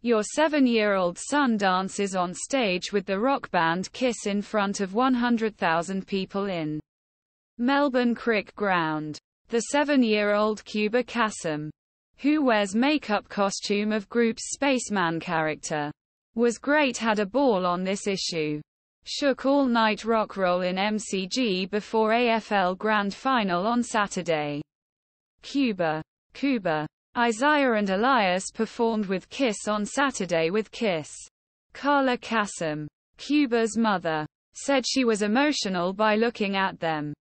Your 7-year-old son dances on stage with the rock band Kiss in front of 100,000 people in Melbourne Crick Ground. The 7-year-old Cuba Casem, who wears makeup costume of group's Spaceman character, was great, had a ball on this issue. Shook all Nite Rock Roll in McG before Afl Grand final on Saturday. QUBA Isaiah and Elias performed with Kiss on Saturday with Kiss. Carla Casem, QUBA's mother, said she was emotional by looking at them.